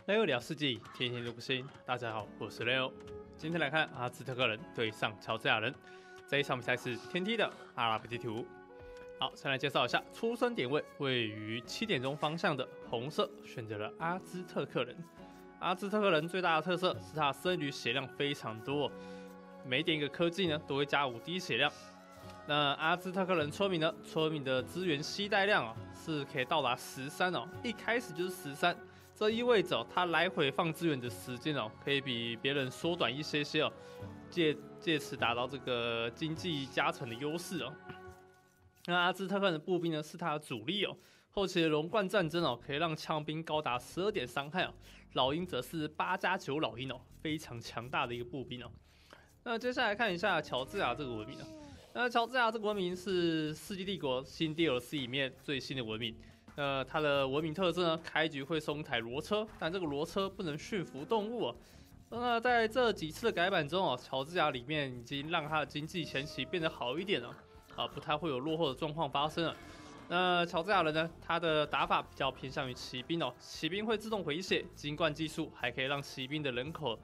雷欧聊世纪，天天都不新。大家好，我是雷欧。今天来看阿兹特克人对上乔治亚人，这一场比赛是天梯的阿拉伯地图。好，先来介绍一下出生点位，位于7点钟方向的红色选择了阿兹特克人。阿兹特克人最大的特色是他生育血量非常多，每点一个科技呢都会加5滴血量。那阿兹特克人村民呢，村民的资源携带量是可以到达13哦，一开始就是13。这意味着他来回放资源的时间可以比别人缩短一些些借此达到这个经济加成的优势那阿兹特克人的步兵呢是他的主力后期的龙冠战争可以让枪兵高达12点伤害老鹰则是8+9老鹰非常强大的一个步兵那接下来看一下乔治亚这个文明那乔治亚这个文明是世纪帝国新 DLC 里面最新的文明。它的文明特征呢，开局会送一台骡车，但这个骡车不能驯服动物那在这几次的改版中乔治亚里面已经让它的经济前期变得好一点了不太会有落后的状况发生了。那乔治亚人呢，他的打法比较偏向于骑兵骑兵会自动回血，金冠技术还可以让骑兵的人口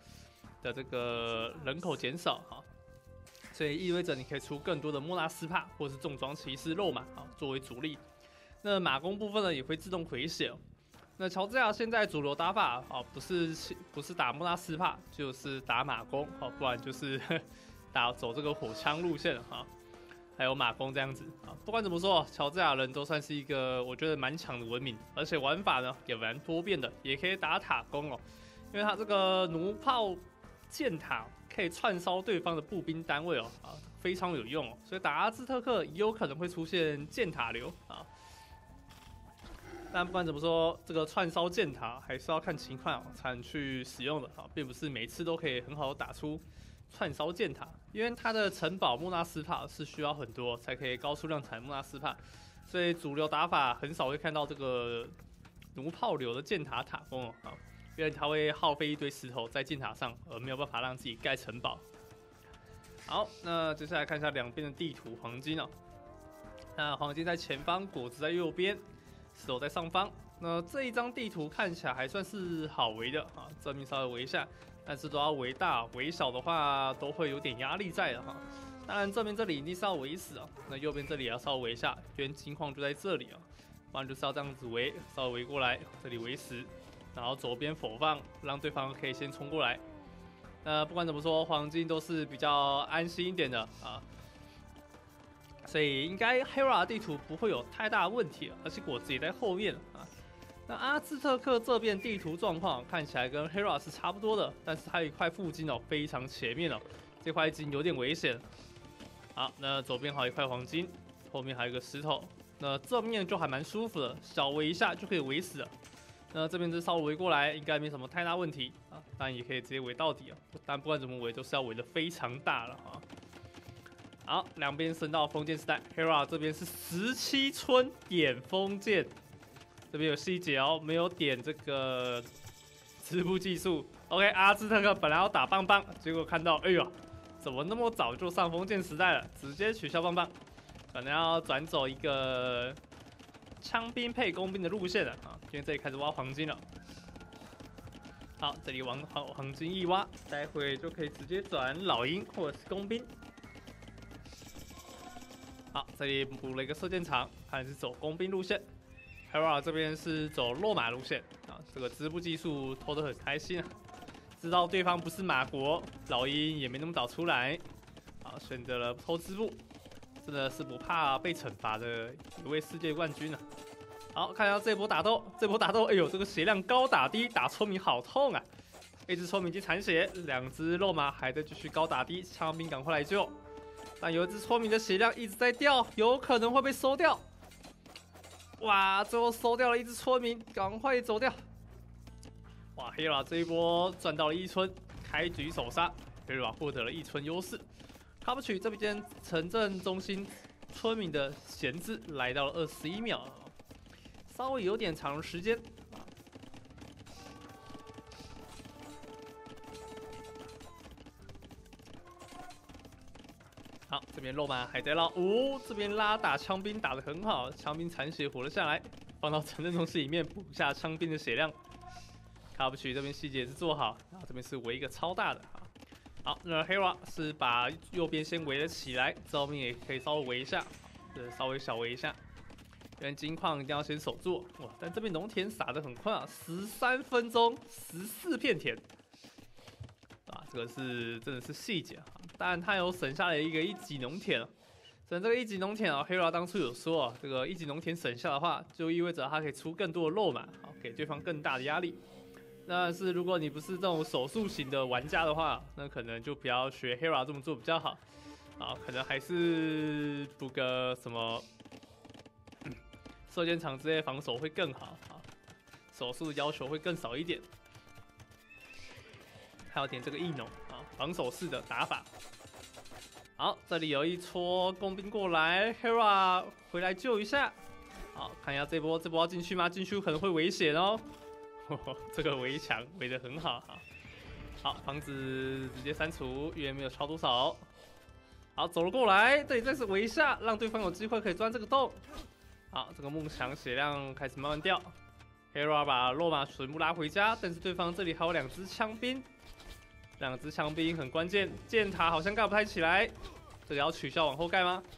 减少所以意味着你可以出更多的莫纳斯帕或是重装骑士肉马作为主力。那马弓部分呢也会自动回血那乔治亚现在主流打法不是打莫纳斯帕，就是打马弓不然就是走这个火枪路线还有马弓这样子不管怎么说，乔治亚人都算是一个我觉得蛮强的文明，而且玩法呢也蛮多变的，也可以打塔攻因为他这个弩炮箭塔可以串烧对方的步兵单位非常有用所以打阿兹特克也有可能会出现箭塔流但不管怎么说，这个串烧箭塔还是要看情况才能去使用的并不是每次都可以很好打出串烧箭塔，因为它的城堡莫纳斯帕是需要很多才可以高数量产莫纳斯帕，所以主流打法很少会看到这个弩炮流的箭塔塔攻因为它会耗费一堆石头在箭塔上，而没有办法让自己盖城堡。好，那接下来看一下两边的地图黄金那黄金在前方，果子在右边。石头在上方，那这一张地图看起来还算是好围的正面稍微围一下，但是都要围大，围小的话都会有点压力在的当然正面这里一定是要围死那右边这里也要稍微围一下，因为情况就在这里不然就是要这样子围，稍微围过来，这里围死，然后左边否放，让对方可以先冲过来。那不管怎么说，黄金都是比较安心一点的所以应该 Hera 地图不会有太大的问题而且果子也在后面那阿兹特克这边地图状况看起来跟 Hera 是差不多的，但是它有一块附近非常前面这块已经有点危险。好，那左边还有一块黄金，后面还有一个石头，那正面就还蛮舒服的，小围一下就可以围死了。那这边就稍微围过来，应该没什么太大问题当然也可以直接围到底但不管怎么围，都是要围得非常大了好，两边升到封建时代 ，Hera 这边是17村点封建，这边有细节没有点这个织布技术。OK， 阿兹特克本来要打棒棒，结果看到，哎呦，怎么那么早就上封建时代了？直接取消棒棒，可能要转走一个枪兵配工兵的路线了因为这里开始挖黄金了。好，这里往黄金一挖，待会就可以直接转老鹰或者是工兵。好，这里补了一个射箭场，看是走工兵路线。Hera 这边是走落马路线这个织布技术偷得很开心知道对方不是马国，老鹰也没那么早出来选择了偷织布，真的是不怕被惩罚的一位世界冠军好，看一下这波打斗，哎呦，这个血量高打低，打村民好痛一只村民已经残血，两只肉马还在继续高打低，枪兵赶快来救。但有一只村民的血量一直在掉，有可能会被收掉。哇，最后收掉了一只村民，赶快走掉。哇 ，Hera 这一波赚到了1村，开局首杀 ，Hera 获得了1村优势。卡布曲这边城镇中心村民的闲置来到了21秒，稍微有点长的时间。好，这边肉马还在捞这边拉打枪兵打得很好，枪兵残血活了下来，放到城镇中心里面补下枪兵的血量。 卡布奇这边细节是做好，然后这边是围一个超大的啊。好，那 Hera 是把右边先围了起来，后面也可以稍微围一下，稍微小围一下。因为金矿一定要先守住哇，但这边农田撒的很快啊，13分钟14片田，啊，这个是真的是细节啊。当然他有省下了一个1级农田啊，省这个1级农田啊 ，Hera 当初有说啊，这个1级农田省下的话，就意味着他可以出更多的肉嘛，好，给对方更大的压力。但是如果你不是这种手速型的玩家的话，那可能就不要学 Hera 这么做比较好。啊，可能还是补个什么射箭场之类防守会更好啊，手速的要求会更少一点。还有点这个异农啊，防守式的打法。好，这里有一撮工兵过来 ，Hera 回来救一下。好，看一下这波要进去吗？进去可能会危险哦。这个围墙围得很好哈。好，房子直接删除，因为没有超多少。好，走了过来，这里再次围一下，让对方有机会可以钻这个洞。好，这个梦想血量开始慢慢掉。Hera 把落马全部拉回家，但是对方这里还有2只枪兵，2只枪兵很关键。箭塔好像盖不太起来，这里要取消往后盖吗？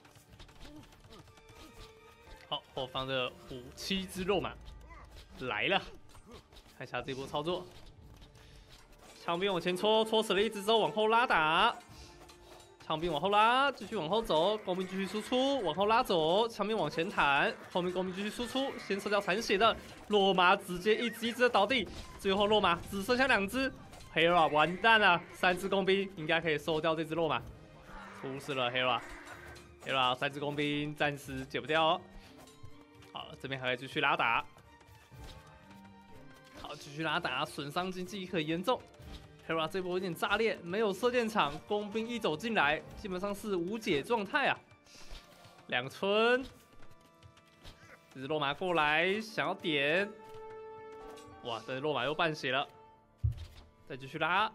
好，后方的7只肉马来了。看一下这波操作，枪兵往前戳，戳死了1只之后往后拉打，枪兵往后拉，继续往后走，工兵继续输出，往后拉走，枪兵往前弹，后面工兵继续输出，先射掉残血的落马，直接一只的倒地，最后落马只剩下2只 ，Hera 完蛋了，3只工兵应该可以收掉这只落马，出事了 Hera 3只工兵暂时解不掉哦。好，这边还可以继续拉打。好，继续拉打，损伤经济很严重。Hera 这波有点炸裂，没有射箭场，工兵一走进来，基本上是无解状态啊。2村，这只落马过来想要点，哇，这只落马又半血了，再继续拉，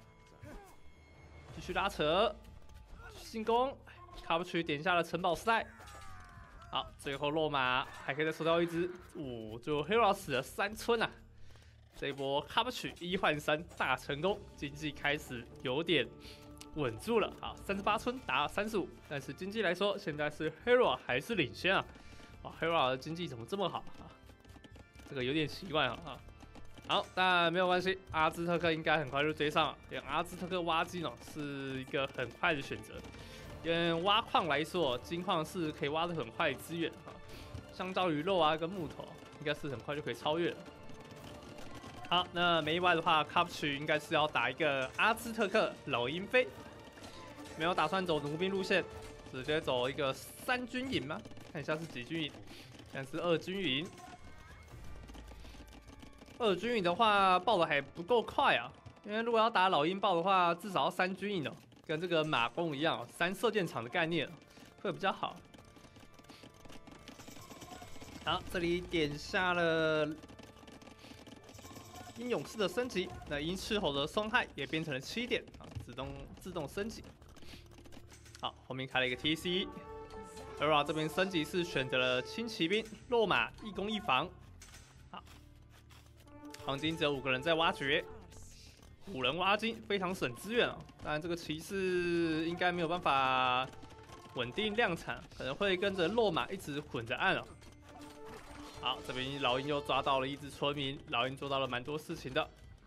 继续拉扯，进攻，卡布奇点下了城堡时代。好，最后落马还可以再收掉1只，最后 Hera 死了3村啊。这一波卡布奇1换3大成功，经济开始有点稳住了。好，38村打35，但是经济来说，现在是 Hera 还是领先啊。哇 ，Hera 的经济怎么这么好啊？这个有点奇怪啊。好，但没有关系，阿兹特克应该很快就追上了。因为阿兹特克挖金哦是一个很快的选择，因为挖矿来说，金矿是可以挖得很快的资源啊，相较于肉啊跟木头，应该是很快就可以超越了。好，那没意外的话，卡布奇应该是要打一个阿兹特克老鹰飞，没有打算走弩兵路线，直接走一个3军营吗？看一下是几军营，但是2军营。2军营的话，爆的还不够快啊，因为如果要打老鹰爆的话，至少要3军营哦，跟这个马弓一样，3射箭场的概念会比较好。好，这里点下了鹰勇士的升级，那鹰斥候的伤害也变成了7点啊，自动升级。好，后面开了一个 TC，Hera 这边升级是选择了轻骑兵、落马1攻1防。好，黄金只有5个人在挖掘，5人挖金非常省资源哦。当然这个骑士应该没有办法稳定量产，可能会跟着落马一直混着按哦。好，这边老鹰又抓到了1只村民，老鹰做到了蛮多事情的。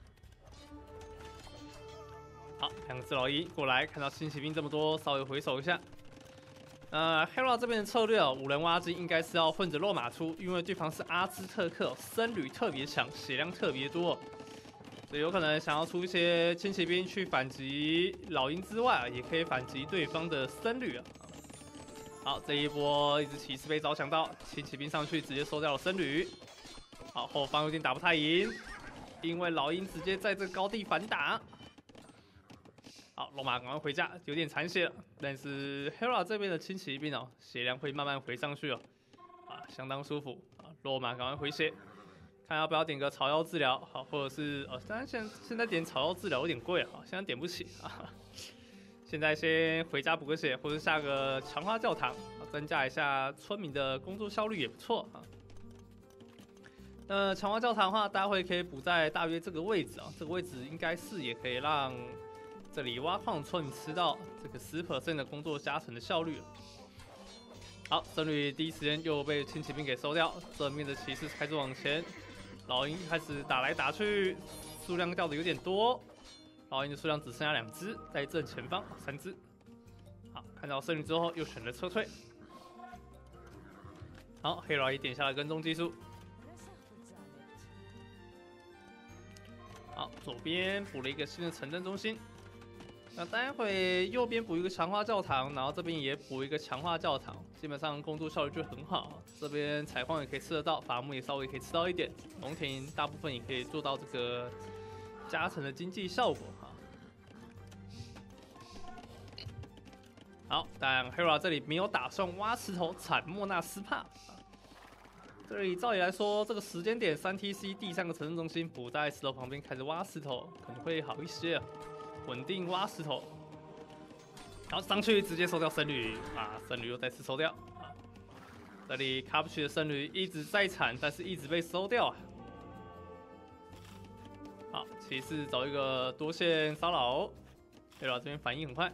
好，2只老鹰过来，看到轻骑兵这么多，稍微回手一下。Hera 这边的策略哦，5人挖金应该是要混着落马出，因为对方是阿兹特克，僧侣特别强，血量特别多，所以有可能想要出一些轻骑兵去反击老鹰之外，也可以反击对方的僧侣啊。好，这一波一只骑士被招抢到，轻骑兵上去直接收掉了僧侣。好，后方有点打不太赢，因为老鹰直接在这个高地反打。好，龙马赶快回家，有点残血了，但是 Hera 这边的轻骑兵哦，血量会慢慢回上去哦，啊，相当舒服啊。龙马赶快回血，看要不要点个草药治疗，好，或者是当然现在点草药治疗有点贵啊，现在点不起啊。现在先回家补个血，或者下个强化教堂，增加一下村民的工作效率也不错啊。 那强化教堂的话，待会可以补在大约这个位置啊，这个位置应该是也可以让这里挖矿村吃到这个10% 的工作加成的效率了。好，僧侣第一时间又被轻骑兵给收掉，正面的骑士开始往前，老鹰开始打来打去，数量掉的有点多，老鹰的数量只剩下2只，在正前方3只。好，看到僧侣之后又选择撤退。好，黑老鹰点下了跟踪技术。好，左边补了一个新的城镇中心。那待会右边补一个强化教堂，然后这边也补一个强化教堂，基本上工作效率就很好。这边采矿也可以吃得到，伐木也稍微可以吃到一点，农田大部分也可以做到这个加成的经济效果哈。好，但 Hera 这里没有打算挖石头铲莫纳斯帕。这里照理来说，这个时间点3TC第3个城镇中心补在石头旁边开始挖石头，可能会好一些啊。稳定挖石头，然后上去直接收掉僧侣啊，僧侣又再次收掉啊。这里卡不去的僧侣一直在铲，但是一直被收掉啊。好，骑士找一个多线骚扰，黑老这边反应很快。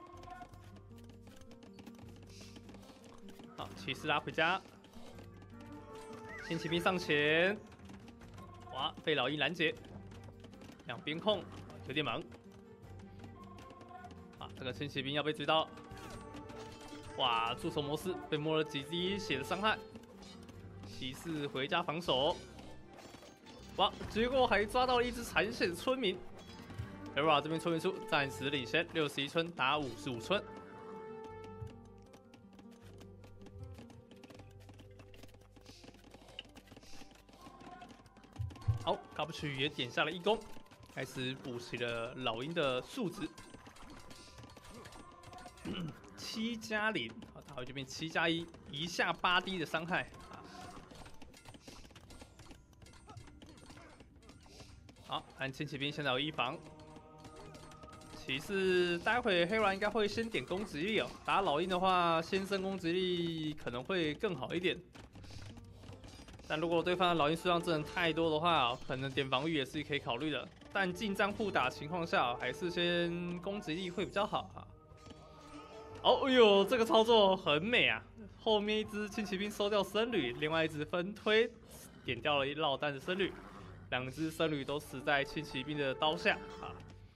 好，骑士拉回家，轻骑兵上前，哇，被老鹰拦截，两边控有点忙。这个轻骑兵要被追到，哇！助手模式被摸了几滴血的伤害，骑士回家防守，哇！结果还抓到了一只残血的村民。Hera 这边村民数暂时领先，61村打55村。好，卡布奇也点下了1攻，开始补齐了老鹰的数值。7+0，好，打回这边7+1，一下8滴的伤害啊。好，看轻骑兵现在有1防，骑士待会黑软应该会先点攻击力哦。打老鹰的话，先升攻击力可能会更好一点。但如果对方的老鹰数量真的太多的话，可能点防御也是可以考虑的。但近战互打情况下，还是先攻击力会比较好啊。哦，哎呦，这个操作很美啊！后面一只轻骑兵收掉僧侣，另外一只分推点掉了落单的僧侣，2只僧侣都死在轻骑兵的刀下啊！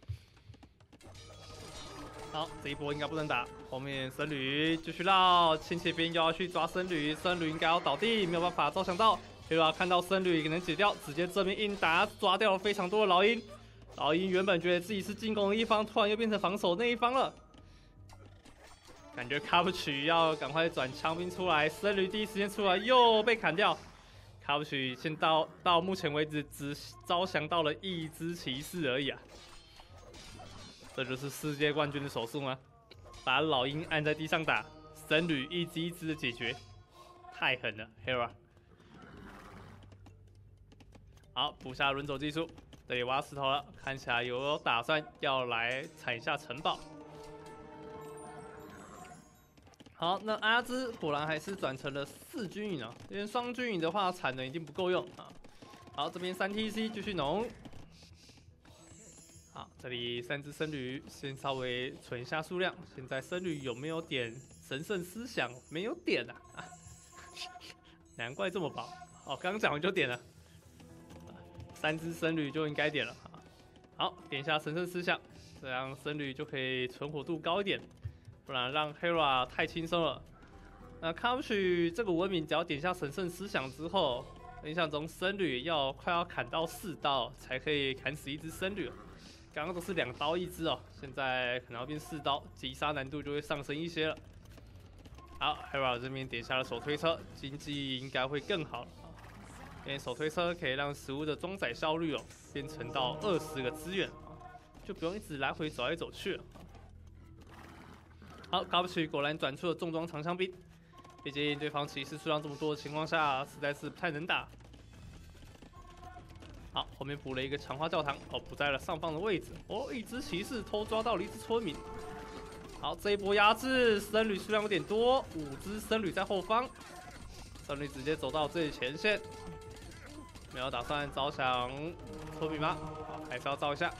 好，这一波应该不能打，后面僧侣继续绕，轻骑兵又要去抓僧侣，僧侣应该要倒地，没有办法招降到。Hera 看到僧侣能解掉，直接正面硬打，抓掉了非常多的老鹰。老鹰原本觉得自己是进攻的一方，突然又变成防守那一方了。感觉卡布奇要赶快转枪兵出来，僧侣第一时间出来又被砍掉。卡布奇现到目前为止只招降到了1只骑士而已啊！这就是世界冠军的手速吗？把老鹰按在地上打，僧侣一只一只的解决，太狠了 ，Hera。好，补下轮走技术，这里挖石头了，看起来有打算要来踩一下城堡。好，那阿兹果然还是转成了4军营啊，因为双军营的话产能一定不够用啊。好，这边3TC 继续农。好，这里3只僧侣先稍微存一下数量。现在僧侣有没有点神圣思想？没有点啊，难怪这么薄。哦，刚讲完就点了，3只僧侣就应该点了啊。好，点一下神圣思想，这样僧侣就可以存活度高一点。不然让 Hera 太轻松了。那卡布奇这个文明只要点下神圣思想之后，印象中僧侣快要砍到4刀才可以砍死1只僧侣。刚刚都是2刀1只哦，现在可能要变4刀，击杀难度就会上升一些了。好 ，Hera 这边点下了手推车，经济应该会更好了。因为手推车可以让食物的装载效率变成到20个资源，就不用一直来回走来走去了。好，卡布奇果然转出了重装长枪兵，毕竟对方骑士数量这么多的情况下，实在是不太能打。好，后面补了一个强化教堂，补在了上方的位置。1只骑士偷抓到了1只村民。好，这一波压制，僧侣数量有点多，5只僧侣在后方，僧侣直接走到最前线。 没有打算招降托比吗？好，还是要招一下。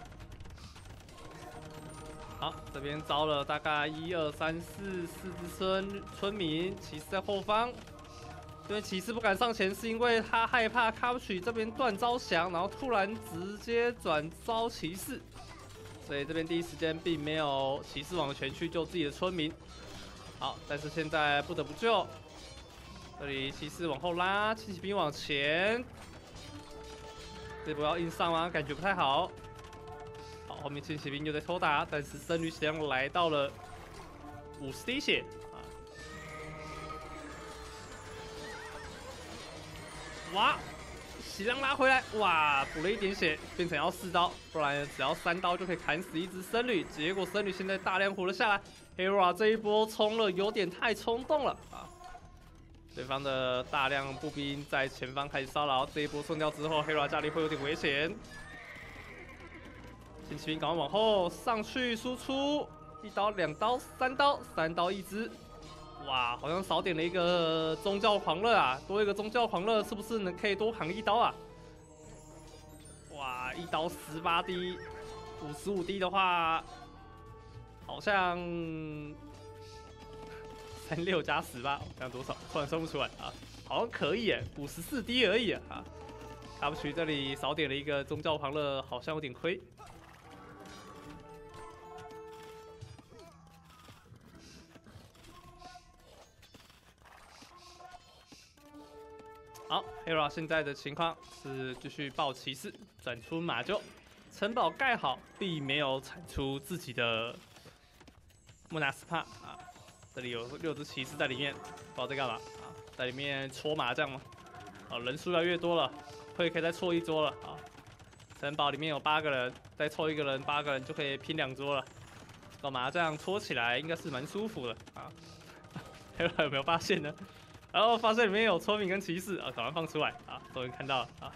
好，这边招了大概1、2、3、4只村民，骑士在后方。因为骑士不敢上前，是因为他害怕卡布奇这边断招降，然后突然直接转招骑士，所以这边第一时间并没有骑士往前去救自己的村民。好，但是现在不得不救。这里骑士往后拉，轻骑兵往前。这波要硬上吗？感觉不太好。好，后面轻骑兵又在偷打，但是僧侣血量来到了50滴血啊！哇，血量拉回来，哇，补了一点血，变成要4刀，不然只要3刀就可以砍死一只僧侣。结果僧侣现在大量活了下来 ，Hera 这一波冲了有点太冲动了啊！对方的大量步兵在前方开始骚扰，这一波送掉之后 ，Hera 家里会有点危险。轻骑兵赶快往后上去输出，1刀、2刀、3刀，3刀一只。哇，好像少点了一个宗教狂热啊，多一个宗教狂热是不是可以多扛1刀啊？哇，1刀18滴，55滴的话，好像。36加18，这样多少？突然算不出来啊，好像可以耶，54滴而已啊。卡布奇这里少点了一个宗教狂热，好像有点亏。好 ，Hera 现在的情况是继续抱骑士，转出马厩，城堡盖好，并没有产出自己的莫纳斯帕啊。这里有6只骑士在里面，不知道在干嘛啊，在里面搓麻将吗？哦，人数越来越多了，可以再搓1桌了啊。城堡里面有8个人，再凑1个人，8个人就可以拼2桌了。这个麻将搓起来应该是蛮舒服的啊。有没有发现呢？然后发现里面有村民跟骑士啊，赶快放出来啊！终于看到了啊。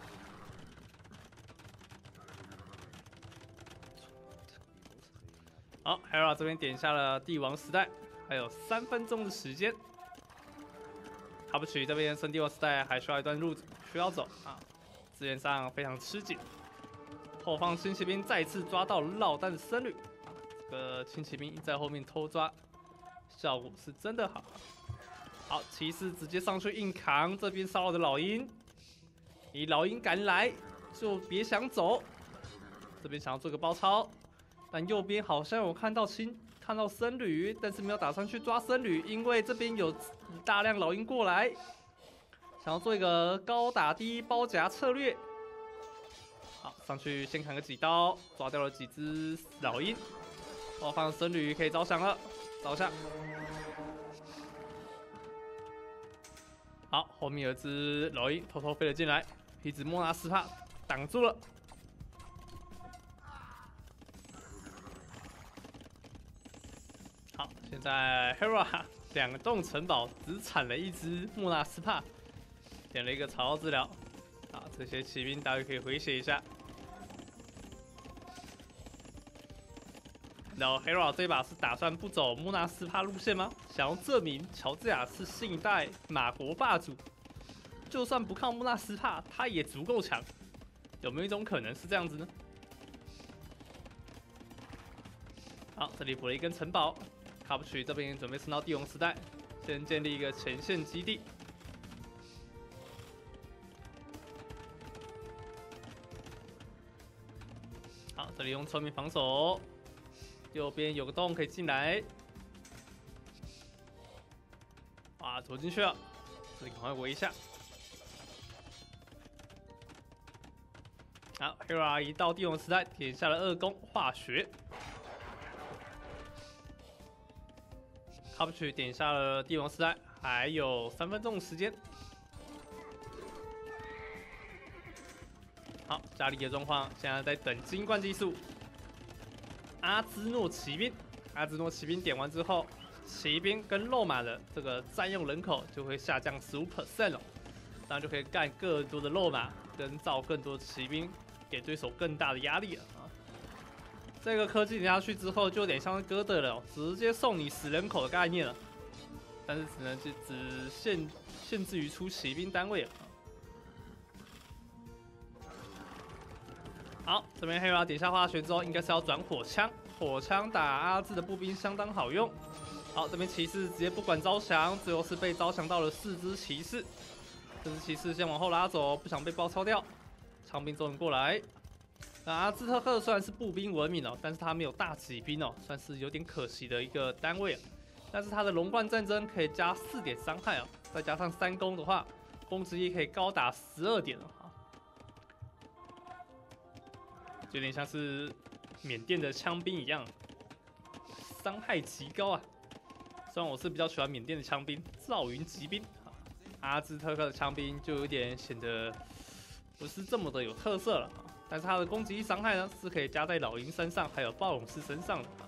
好 ，Hera 这边点下了帝王时代。还有3分钟的时间，卡布奇这边升帝王时代还需要一段路需要走啊，资源上非常吃紧。后方轻骑兵再次抓到落单的僧侣，这个轻骑兵在后面偷抓，效果是真的好。好，骑士直接上去硬扛，这边骚扰的老鹰，你老鹰敢来就别想走。这边想要做个包抄，但右边好像有看到僧侣，但是没有打算去抓僧侣，因为这边有大量老鹰过来，想要做一个高打低包夹策略。好，上去先砍个几刀，抓掉了几只老鹰。后方僧侣可以招降了，招下。好，后面有只老鹰偷偷飞了进来，一只莫纳斯帕挡住了。好，现在 Hera 2栋城堡只产了1只莫纳斯帕，点了一个草药治疗。啊，这些骑兵大约可以回血一下。然后 Hera 这把是打算不走莫纳斯帕路线吗？想要证明乔治亚是新一代马国霸主，就算不靠莫纳斯帕，他也足够强。有没有一种可能是这样子呢？好，这里补了一根城堡。卡布奇这边准备升到帝王时代，先建立一个前线基地。好，这里用村民防守，右边有个洞可以进来。哇，走进去了，这里赶快围一下。好 ，Hera 一到帝王时代，点下了2攻化学。卡布奇点下了帝王时代，还有3分钟的时间。好，家里的状况现在在等金冠技术。阿兹诺骑兵点完之后，骑兵跟肉马的这个占用人口就会下降15% 了，这样就可以干更多的肉马，跟造更多的骑兵，给对手更大的压力了啊。这个科技点下去之后，就有点像哥德了，直接送你死人口的概念了。但是只能只限制于出骑兵单位了。 好，这边黑娃点下化学之后，应该是要转火枪，火枪打阿志的步兵相当好用。好，这边骑士直接不管招降，最后是被招降到了4只骑士。这只骑士先往后拉走，不想被包抄掉。长兵终于过来。那阿兹特克虽然是步兵文明哦，但是他没有大骑兵哦，算是有点可惜的一个单位啊。但是他的龙冠战争可以加4点伤害哦，再加上3攻的话，攻击力可以高达12点了。有点像是缅甸的枪兵一样，伤害极高啊！虽然我是比较喜欢缅甸的枪兵，赵云骑兵，阿兹特克的枪兵就有点显得不是这么的有特色了。但是他的攻击力伤害呢，是可以加在老鹰身上，还有暴勇士身上的。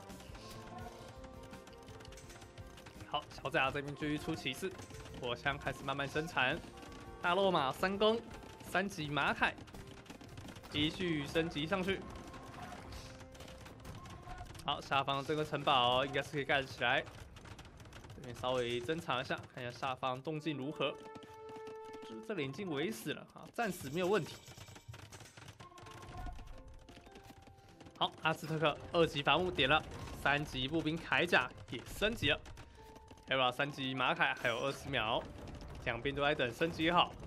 好，乔治亚这边继续出骑士，火枪开始慢慢生产，大落马3攻，3级马凯。继续升级上去。好，下方这个城堡应该是可以盖得起来。这边稍微侦查一下，看一下下方动静如何。就是这里已经围死了啊，暂时没有问题。好，阿兹特克2级伐木点了，3级步兵铠甲也升级了。还有3级马凯还有20秒，两边都在等升级好。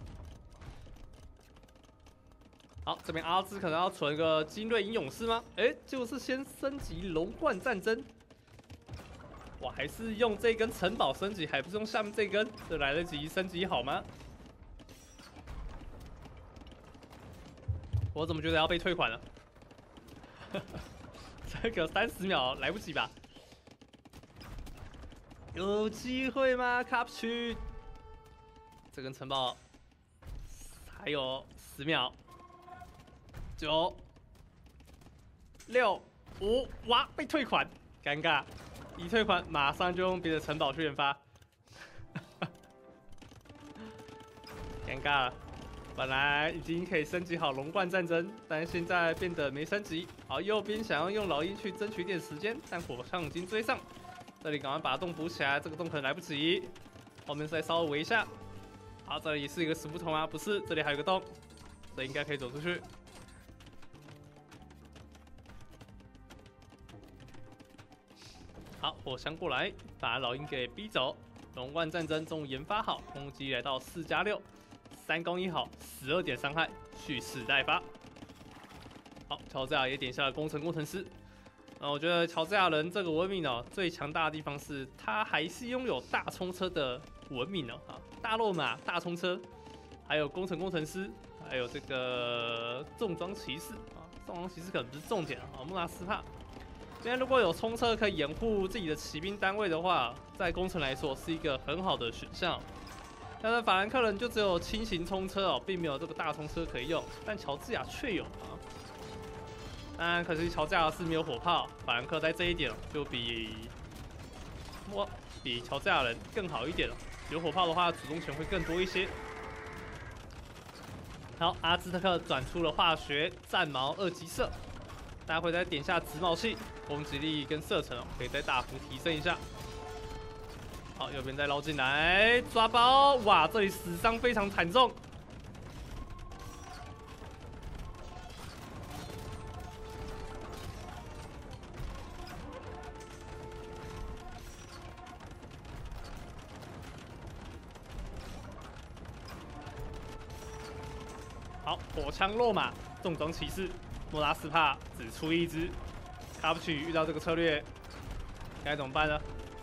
好，这边阿兹可能要存个精锐鹰勇士吗？就是先升级龙冠战争。我还是用这根城堡升级，还不是用下面这根，这来得及升级好吗？我怎么觉得要被退款了？这个30秒来不及吧？有机会吗？卡普区，这根城堡还有10秒。9、6、5，哇，被退款，尴尬！一退款，马上就用别的城堡去研发，尴尬了。本来已经可以升级好龙冠战争，但是现在变得没升级。好，右边想要用老鹰去争取点时间，但火枪已经追上。这里赶快把洞补起来，这个洞可能来不及。后面再稍微围一下。好，这里是一个死胡同啊，不是，这里还有个洞，这应该可以走出去。好，火枪过来，把老鹰给逼走。龙冠战争终于研发好，攻击来到4+6，3攻1好，12点伤害，蓄势待发。好，乔治亚也点下了工程师。我觉得乔治亚人这个文明哦，最强大的地方是他还是拥有大冲车的文明哦，大肉马、大冲车，还有工程师，还有这个重装骑士啊，重装骑士可能不是重点啊，穆纳斯帕。今天如果有冲车可以掩护自己的骑兵单位的话，在工程来说是一个很好的选项。但是法兰克人就只有轻型冲车哦，并没有这个大冲车可以用，但乔治亚却有啊。当然，可惜乔治亚是没有火炮，法兰克在这一点就比乔治亚人更好一点了。有火炮的话，主动权会更多一些。好，阿兹特克转出了化学战矛2级射。待会再点下直矛器，攻击力跟射程可以再大幅提升一下。好，右边再捞进来，抓包，哇，这里死伤非常惨重。好，火枪落马，重装骑士。莫拉斯帕只出1只，卡普奇遇到这个策略该怎么办呢？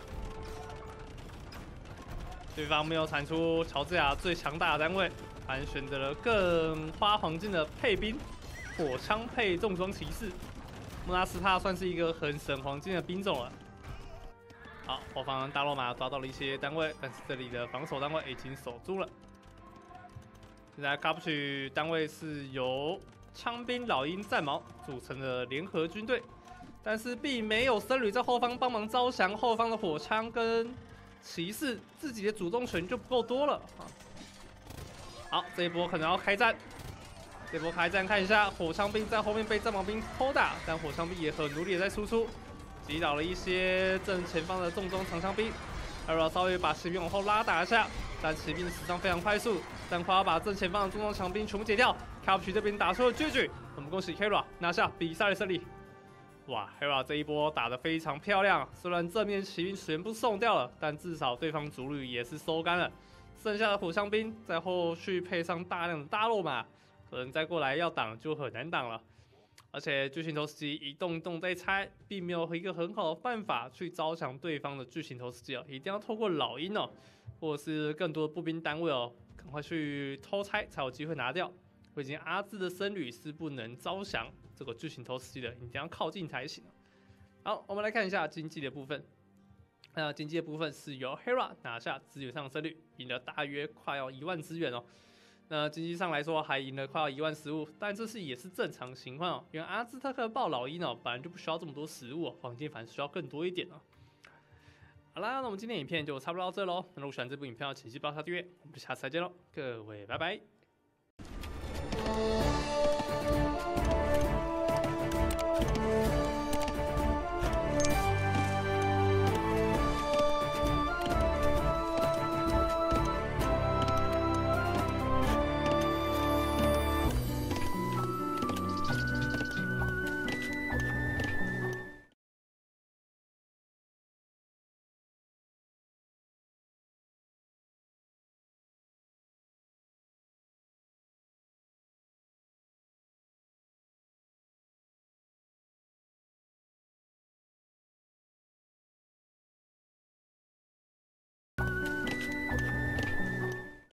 对方没有产出乔治亚最强大的单位，反而选择了更花黄金的配兵，火枪配重装骑士。莫拉斯帕算是一个很省黄金的兵种了。好，后方大罗马抓到了一些单位，但是这里的防守单位已经守住了。现在卡普奇单位是由枪兵、老鹰、战矛组成的联合军队，但是并没有僧侣在后方帮忙招降，后方的火枪跟骑士自己的主动权就不够多了。好，这一波可能要开战。这波开战看一下，火枪兵在后面被战矛兵偷打，但火枪兵也很努力的在输出，击倒了一些正前方的重装长枪兵。艾瑞稍微把骑兵往后拉打一下，但骑兵的死伤非常快速，但快要把正前方的重装强兵全部解掉。卡普奇这边打出了绝举， 我们恭喜 Hera 拿下比赛的胜利。哇 ，Hera 这一波打得非常漂亮，虽然正面骑兵全部送掉了，但至少对方主力也是收干了。剩下的火枪兵在后续配上大量的大肉马，可能再过来要挡就很难挡了。而且巨型投石机一动一动在拆，并没有一个很好的办法去招降对方的巨型投石机哦，一定要透过老鹰哦，或者是更多的步兵单位哦，赶快去偷拆才有机会拿掉。毕竟阿兹的僧侣是不能招降这个巨型投石机的，一定要靠近才行。好，我们来看一下经济的部分。那经济的部分是由 Hera 拿下资源上的胜率，赢了大约快要1万资源哦。那经济上来说还赢了快要1万食物，但这也是正常情况哦，因为阿兹特克爆老鹰哦，本来就不需要这么多食物哦，黄金反而需要更多一点哦。好啦，那我们今天影片就差不多到这喽。那如果喜欢这部影片，请记得订阅，我们下次再见喽，各位拜拜。